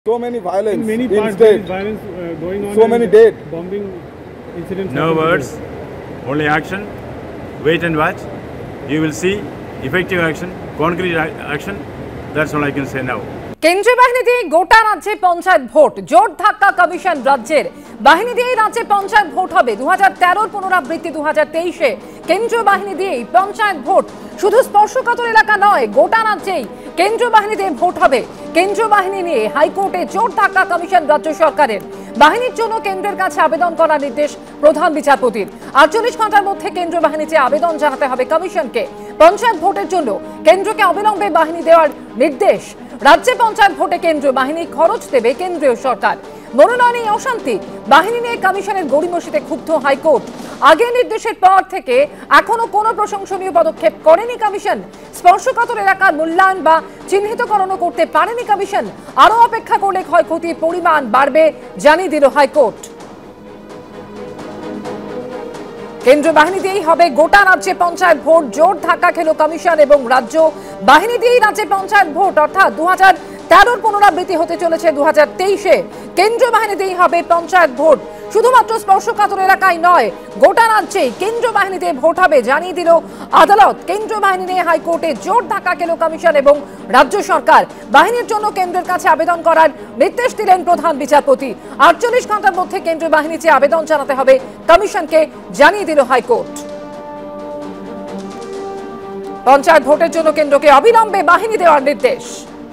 So many violence, in many parts there is violence going on. So many dead. Bombing incidents. No words, only action. Wait and watch. You will see effective action, concrete action. That's all I can say now. কেন্দ্রীয় বাহিনী দিয়ে গোটা রাজ্যে panchayat vote, জোর ধাক্কা commission রাজ্যের বাহিনী দিয়েই রাজ্যে পঞ্চায়েত ভোট হবে। 2013 পুনরাবৃত্তি 2023-এ কেন্দ্রীয় বাহিনী দিয়েই পঞ্চায়েত ভোট। শুধু স্পর্শকাতর এলাকা নয়, গোটা রাজ্যেই কেন্দ্রীয় বাহিনী দিয়ে ভোট হবে। কেন্দ্রীয় বাহিনী নিয়ে হাইকোর্টে জোর ধাক্কা কমিশন রাজ্য সরকারের। বাহিনীর জন্য কেন্দ্রের কাছে আবেদন করার নির্দেশ প্রধান বিচারপতির। 48 ঘন্টার মধ্যে কেন্দ্রীয় বাহিনীতে আবেদন জানাতে হবে কমিশনকে। পঞ্চায়েত ভোটের জন্য কেন্দ্রকে অবিলম্বে বাহিনী দেওয়ার নির্দেশ। রাজ্যে পঞ্চায়েত ভোটে কেন্দ্রীয় বাহিনী খরচ দেবে কেন্দ্রীয় সরকার। মনোনয়নে অশান্তি, বাহিনী নিয়ে কমিশনের গড়িমসিতে ক্ষুব্ধ হাইকোর্ট। আগের নির্দেশের পর থেকে এখনো কোনো প্রশংসনীয় পদক্ষেপ করেনি কমিশন। স্পর্শকাতর এলাকার মূল্যায়ন বা চিহ্নিতকরণ করতে পারেনি কমিশন। আরও অপেক্ষা করলে ক্ষয়ক্ষতির পরিমাণ বাড়বে জানিয়ে দিল হাইকোর্ট। কেন্দ্রীয় বাহিনী দিয়েই হবে গোটা রাজ্যে পঞ্চায়েত ভোট, জোর ধাক্কা খেল কমিশন এবং রাজ্য। বাহিনী দিয়েই রাজ্যে পঞ্চায়েত ভোট, অর্থাৎ 2013 পুনরাবৃত্তি হতে চলেছে 2023-এ। কেন্দ্রীয় বাহিনী দিয়েই হবে পঞ্চায়েত ভোট। শুধুমাত্র স্পর্শকাতর এলাকায় নয়, গোটা রাজ্যেই কেন্দ্রীয় বাহিনী দিয়ে ভোট হবে জানিয়ে দিল আদালত। কেন্দ্রীয় বাহিনী নিয়ে হাইকোর্টে জোর ধাক্কা খেল কমিশন এবং রাজ্য সরকার। বাহিনীর জন্য কেন্দ্রের কাছে আবেদন করার নির্দেশ দিলেন প্রধান বিচারপতি। 48 ঘন্টার মধ্যে কেন্দ্রীয় বাহিনী চেয়ে আবেদন জানাতে হবে কমিশনকে জানিয়ে দিল হাইকোর্ট। পঞ্চায়েত ভোটের জন্য কেন্দ্রকে অবিলম্বে বাহিনী দেওয়ার নির্দেশ।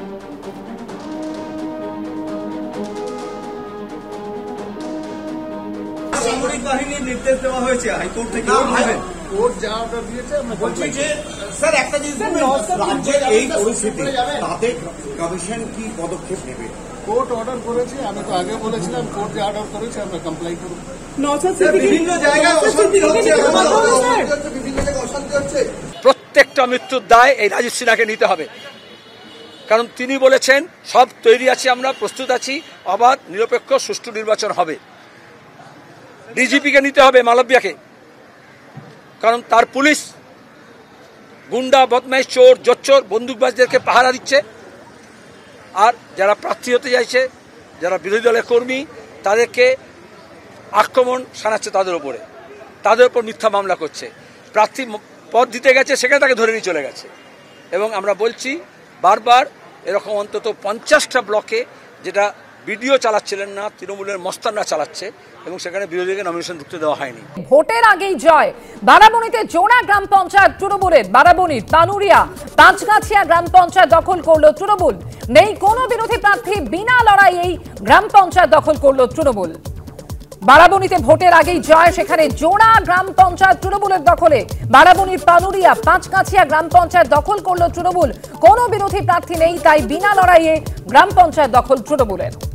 সামরিক বাহিনীর নির্দেশ দেওয়া হয়েছে হাইকোর্ট থেকে। কোর্ট যা অর্ডার দিয়েছে বলছি যে স্যার একটা জিনিস রাজ্যের এই পরিস্থিতি তাতে কমিশন কি পদক্ষেপ নেবে? কোর্ট অর্ডার করেছে, আমি তো আগে বলেছিলাম কোর্ট যে অর্ডার করেছে আমরা কমপ্লাই করব। বিভিন্ন জায়গায় অশান্তি হচ্ছে, বিভিন্ন জায়গায় অশান্তি হচ্ছে। প্রত্যেকটা মৃত্যুর দায় এই রাজীব সিনহাকে নিতে হবে, কারণ তিনি বলেছেন সব তৈরি আছি, আমরা প্রস্তুত আছি, অবাধ নিরপেক্ষ সুষ্ঠু নির্বাচন হবে। ডিজিপিকে নিতে হবে, মালব্যাকে, কারণ তার পুলিশ গুন্ডা বদমাইশ চোর জোচ্চোর বন্দুকবাজদেরকে পাহারা দিচ্ছে। আর যারা প্রার্থী হতে চাইছে, যারা বিরোধী দলের কর্মী, তাদেরকে আক্রমণ শানাচ্ছে তাদের উপর মিথ্যা মামলা করছে। প্রার্থী পদ দিতে গেছে, সেখানে তাকে ধরে নিয়ে চলে গেছে। এবং আমরা বলছি বারবার, এরকম অন্তত 50টা ব্লকে, যেটা ভিডিও চালাচ্ছিলেন না, তৃণমূলের মস্তানরা চালাচ্ছে, এবং সেখানে বিরোধীকে নমিনেশন ঢুকতে দেওয়া হয়নি। ভোটের আগেই জয় বারাবণীতে। জোড়া গ্রাম পঞ্চায়েত তৃণমূলের। বারাবণীর তানুরিয়া পাঁচগাছিয়া গ্রাম পঞ্চায়েত দখল করলো তৃণমূল। নেই কোনো বিরোধী প্রার্থী, বিনা লড়াইয়েই গ্রাম পঞ্চায়েত দখল করলো তৃণমূল। বারাবণীতে ভোটের আগেই জয়, সেখানে জোড়া গ্রাম পঞ্চায়েত তৃণমূলের দখলে। বারাবণীর পানুরিয়া পাঁচগাছিয়া গ্রাম পঞ্চায়েত দখল করলো তৃণমূল। কোনো বিরোধী প্রার্থী নেই, তাই বিনা লড়াইয়ে গ্রাম পঞ্চায়েত দখল তৃণমূলের।